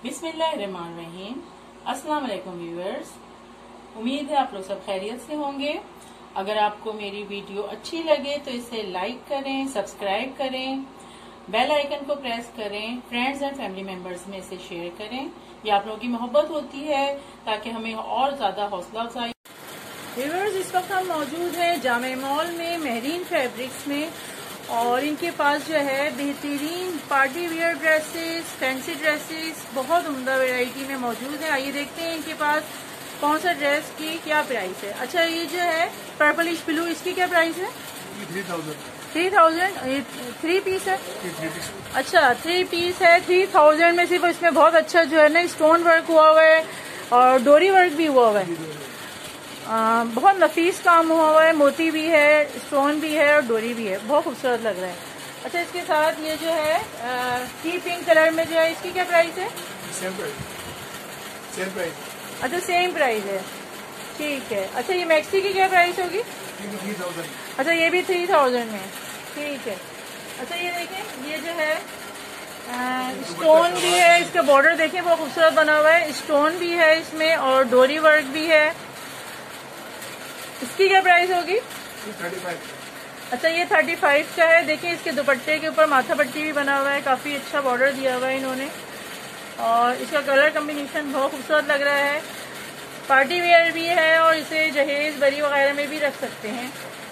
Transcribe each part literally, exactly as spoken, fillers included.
बिस्मिल्लाहिर्रहमानिर्रहीम। अस्सलाम वालेकुम व्यूअर्स, उम्मीद है आप लोग सब खैरियत से होंगे। अगर आपको मेरी वीडियो अच्छी लगे तो इसे लाइक करें, सब्सक्राइब करें, बेल आइकन को प्रेस करें, फ्रेंड्स एंड फैमिली मेंबर्स में इसे शेयर करें। ये आप लोगों की मोहब्बत होती है ताकि हमें और ज्यादा हौसला अफजाई। व्यूअर्स, इस वक्त हम मौजूद हैं जामे मॉल में मेहरीन फैब्रिक्स में, और इनके पास जो है बेहतरीन party wear dresses, fancy dresses बहुत उम्दा वैरायटी में मौजूद है। आइए देखते हैं इनके पास कौन सा ड्रेस की क्या प्राइस है। अच्छा, ये जो है पर्पलिश ब्लू, इसकी क्या प्राइस है? Three thousand three thousand three piece है। अच्छा, थ्री पीस है थ्री थाउजेंड में। सिर्फ इसमें बहुत अच्छा जो है ना स्टोन वर्क हुआ हुआ है और डोरी वर्क भी हुआ हुआ है। आ, बहुत नफीस काम हुआ हुआ है, मोती भी है, स्टोन भी है और डोरी भी है, बहुत खूबसूरत लग रहा है। अच्छा, इसके साथ ये जो है सी पिंक कलर में जो है, इसकी क्या प्राइस है? सेम प्राइस सेम प्राइस अच्छा, सेम प्राइस है, ठीक है। अच्छा, ये मैक्सी की क्या प्राइस होगी? थ्री थाउजेंड अच्छा, ये भी थ्री थाउजेंड में, ठीक है। अच्छा, ये देखें, ये जो है स्टोन भी है, इसका बॉर्डर देखें बहुत खूबसूरत बना हुआ है, स्टोन भी है इसमें और डोरी वर्क भी है। इसकी क्या प्राइस होगी? Thirty five. अच्छा, ये थर्टी फाइव का है। देखिए, इसके दुपट्टे के ऊपर माथा पट्टी भी बना हुआ है, काफी अच्छा बॉर्डर दिया हुआ है इन्होंने, और इसका कलर कॉम्बिनेशन बहुत खूबसूरत लग रहा है। पार्टी वेयर भी है और इसे जहेज बरी वगैरह में भी रख सकते हैं।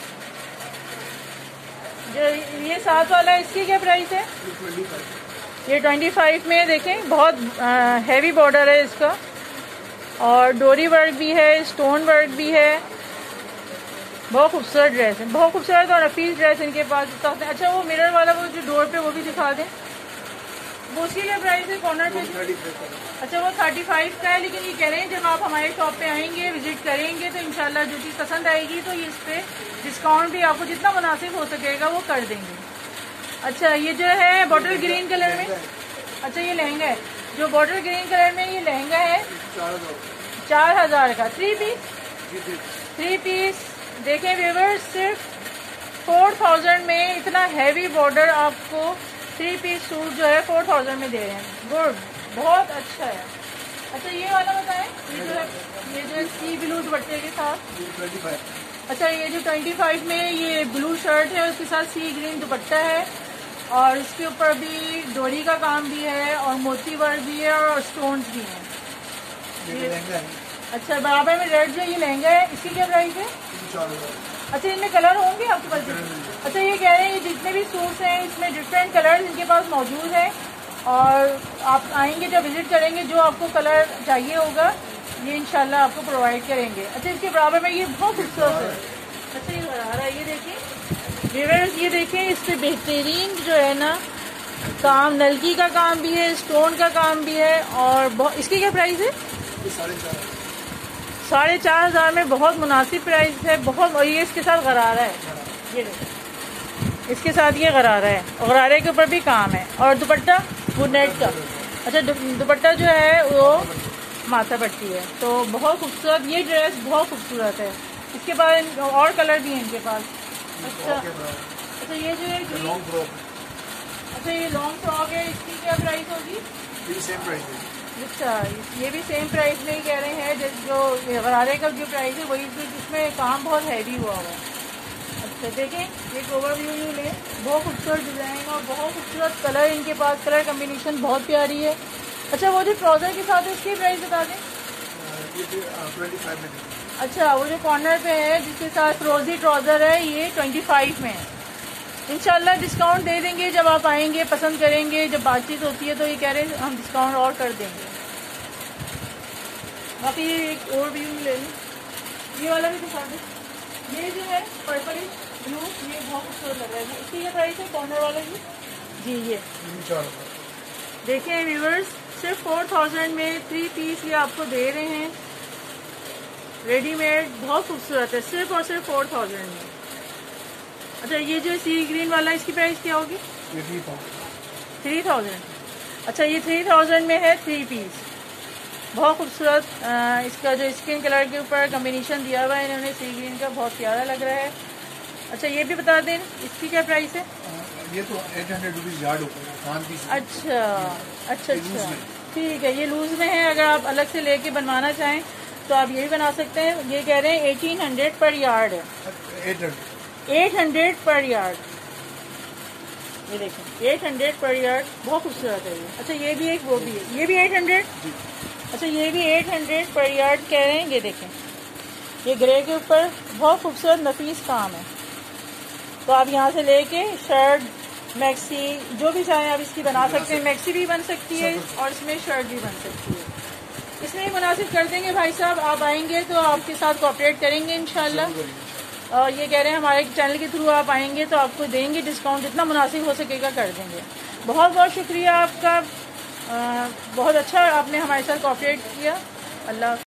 जो ये साथ वाला है, इसकी क्या प्राइस है? ये ट्वेंटी फाइव में। देखें, बहुत हैवी बॉर्डर है इसका और डोरी वर्क भी है, स्टोन वर्क भी है, बहुत खूबसूरत ड्रेस है, बहुत खूबसूरत और नफीस ड्रेस इनके पास। अच्छा, वो मिरर वाला वो जो डोर पे वो भी दिखा दें, वो उसकी क्या प्राइस है कॉर्नर पे? अच्छा, वो थर्टी फाइव का है, लेकिन ये कह रहे हैं जब आप हमारे शॉप पे आएंगे, विजिट करेंगे तो इंशाल्लाह जो चीज़ पसंद आएगी तो इस पे डिस्काउंट भी आपको जितना मुनासिब हो सकेगा वो कर देंगे। अच्छा, ये जो है बॉटल ग्रीन कलर में, अच्छा ये लहंगा है, जो बॉटल ग्रीन कलर में ये लहंगा है चार हजार का, थ्री पीस थ्री पीस देखें व्यूअर्स, सिर्फ फोर थाउजेंड में इतना हैवी बॉर्डर आपको थ्री पीस सूट जो है फोर थाउजेंड में दे रहे हैं। गुड, बहुत अच्छा है। अच्छा, ये वाला बताएं, ये जो है ये जो है सी ब्लू दुपट्टे के साथ। अच्छा, ये जो ट्वेंटी फाइव में ये ब्लू शर्ट है उसके साथ सी ग्रीन दुपट्टा है और इसके ऊपर भी डोरी का काम भी है और मोती वर्क भी है और स्टोन्स भी हैं। ये अच्छा, बराबर में रेड जो ये लहंगा है, इसकी क्या प्राइस है? अच्छा, इनमें कलर होंगे आपके पास? अच्छा, ये कह रहे हैं ये जितने भी सूट्स हैं इसमें डिफरेंट कलर इनके पास मौजूद है और आप आएंगे जब विजिट करेंगे जो आपको कलर चाहिए होगा ये इंशाल्लाह आपको प्रोवाइड करेंगे। अच्छा, इसके बराबर में ये बहुत खूबसूरत है। अच्छा, ये बना रहा है, ये देखिए व्यूअर्स, ये देखिए इस पे बेहतरीन जो है ना काम, नलकी का काम भी है, स्टोन का काम भी है और इसकी क्या प्राइस है? साढ़े चार हजार में बहुत मुनासिब प्राइस है, बहुत। और ये इसके साथ गरारा है, ये देखो इसके साथ ये गरारा है और गरारे के ऊपर भी काम है और दुपट्टा वो नेट का। अच्छा, दुपट्टा जो है वो माथा पट्टी है, तो बहुत खूबसूरत ये ड्रेस, बहुत खूबसूरत है। इसके बाद और कलर भी है इनके पास। अच्छा अच्छा ये जो है अच्छा ये लॉन्ग फ्रॉक है, इसकी क्या प्राइस होगी? Same price. अच्छा, ये भी सेम प्राइस में ही कह रहे हैं, जो गरारे का जो प्राइस है वही, जिसमें काम बहुत हैवी हुआ हुआ है। अच्छा, देखें एक ओवरव्यू यू लें, बहुत खूबसूरत डिजाइन और बहुत खूबसूरत कलर इनके पास, कलर कॉम्बिनेशन बहुत प्यारी है। अच्छा, वो जो ट्राउजर के साथ है उसकी प्राइस बता दें। अच्छा, वो जो कॉर्नर पे है जिसके साथ रोजी ट्राउजर है ये ट्वेंटी फाइव में है। इंशाल्लाह डिस्काउंट दे देंगे जब आप आएंगे, पसंद करेंगे, जब बातचीत होती है तो ये कह रहे हैं हम डिस्काउंट और कर देंगे। बाकी एक और व्यू ले लें, ये वाला भी दिखा दें। ये जो है पर्पलिश ब्लू, ये बहुत खूबसूरत लग रहा है। इसकी क्या प्राइस है कॉर्नर वाले की? जी, ये देखिए व्यूअर्स, सिर्फ फोर थाउजेंड में थ्री पीस ये आपको दे रहे हैं रेडीमेड, बहुत खूबसूरत है, सिर्फ और सिर्फ फोर थाउजेंड में। अच्छा, ये जो सी ग्रीन वाला इसकी प्राइस क्या होगी? Three thousand. अच्छा, ये थ्री थाउजेंड में है थ्री पीस, बहुत खूबसूरत। इसका जो स्किन कलर के ऊपर कॉम्बिनेशन दिया हुआ है इन्होंने सी ग्रीन का, बहुत प्यारा लग रहा है। अच्छा, ये भी बता दें इसकी क्या प्राइस है? ये तो एट हंड्रेड रुपीज यार्ड होगा। अच्छा अच्छा अच्छा ठीक है, ये लूज में है। अगर आप अलग से लेके बनवाना चाहें तो आप ये भी बना सकते हैं। ये कह रहे हैं एटीन हंड्रेड पर यार्ड है। Eight hundred eight hundred per yard, ये देखें एट हंड्रेड पर यार्ड, बहुत खूबसूरत है ये। अच्छा ये भी एक वो भी है, ये भी एट हंड्रेड। अच्छा ये भी एट हंड्रेड पर यार्ड कह रहे हैं। ये देखें, ये ग्रे के ऊपर बहुत खूबसूरत नफीस काम है। तो आप यहाँ से लेके शर्ट, मैक्सी, जो भी चाहें आप इसकी बना सकते हैं। मैक्सी भी बन सकती है और इसमें शर्ट भी बन सकती है। इसमें ही मुनासिब कर देंगे भाई साहब। आप आएंगे तो आपके साथ कोऑपरेट करेंगे इंशाल्लाह। और ये कह रहे हैं हमारे चैनल के थ्रू आप आएंगे तो आपको देंगे डिस्काउंट, जितना मुनासिब हो सकेगा कर देंगे। बहुत बहुत शुक्रिया आपका, आ, बहुत अच्छा आपने हमारे साथ कोऑपरेट किया। अल्लाह